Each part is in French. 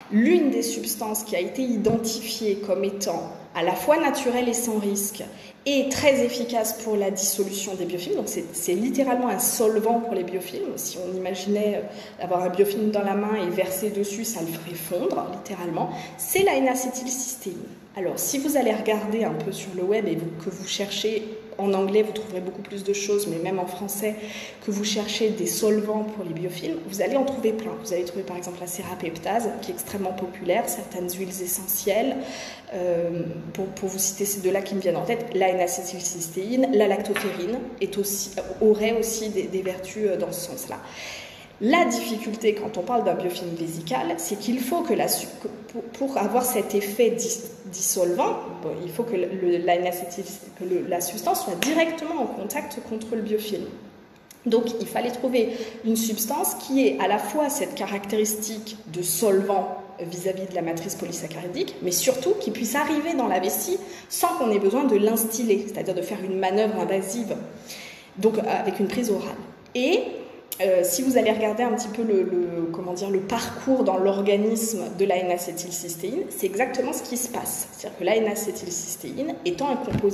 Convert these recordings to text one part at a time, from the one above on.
l'une des substances qui a été identifiée comme étant à la fois naturelle et sans risque et très efficace pour la dissolution des biofilms, donc c'est littéralement un solvant pour les biofilms. Si on imaginait avoir un biofilm dans la main et verser dessus, ça le ferait fondre, littéralement, c'est la N-acétylcystéine. Alors, si vous allez regarder un peu sur le web et que vous cherchez, en anglais, vous trouverez beaucoup plus de choses, mais même en français, que vous cherchez des solvants pour les biofilms, vous allez en trouver plein. Vous allez trouver par exemple la sérapeptase, qui est extrêmement populaire, certaines huiles essentielles, pour vous citer ces deux-là qui me viennent en tête, la N-acétylcystéine, la lactoferrine aurait aussi des vertus dans ce sens-là. La difficulté quand on parle d'un biofilm vésical, c'est qu'il faut que pour avoir cet effet dissolvant, il faut que la substance soit directement en contact contre le biofilm. Donc il fallait trouver une substance qui ait à la fois cette caractéristique de solvant vis-à-vis de la matrice polysaccharidique, mais surtout qui puisse arriver dans la vessie sans qu'on ait besoin de l'instiller, c'est-à-dire de faire une manœuvre invasive, donc avec une prise orale. Et si vous allez regarder un petit peu le parcours dans l'organisme de la N-acétylcystéine, c'est exactement ce qui se passe. C'est-à-dire que la N-acétylcystéine, ayant un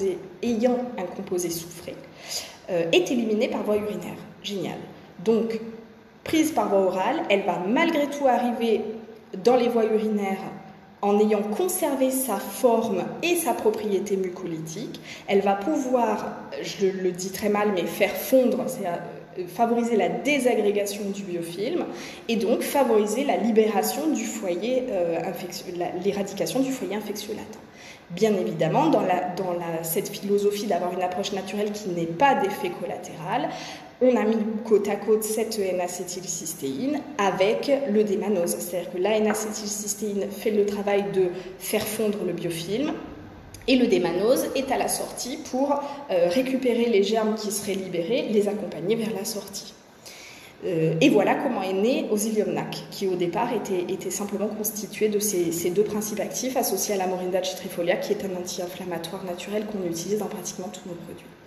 composé soufré, est éliminée par voie urinaire. Génial. Donc, prise par voie orale, elle va malgré tout arriver dans les voies urinaires en ayant conservé sa forme et sa propriété mucolytique. Elle va pouvoir, je le dis très mal, mais faire fondre, favoriser la désagrégation du biofilm et donc favoriser la libération du foyer l'éradication du foyer infectieux latent. Bien évidemment, dans cette philosophie d'avoir une approche naturelle qui n'est pas d'effet collatéral, on a mis côte à côte cette N-acétylcystéine avec le démanose. C'est-à-dire que la N-acétylcystéine fait le travail de faire fondre le biofilm, et le démanose est à la sortie pour récupérer les germes qui seraient libérés, les accompagner vers la sortie. Et voilà comment est né Osilium NAC, qui au départ était simplement constitué de ces deux principes actifs associés à la Morinda citrifolia, qui est un anti-inflammatoire naturel qu'on utilise dans pratiquement tous nos produits.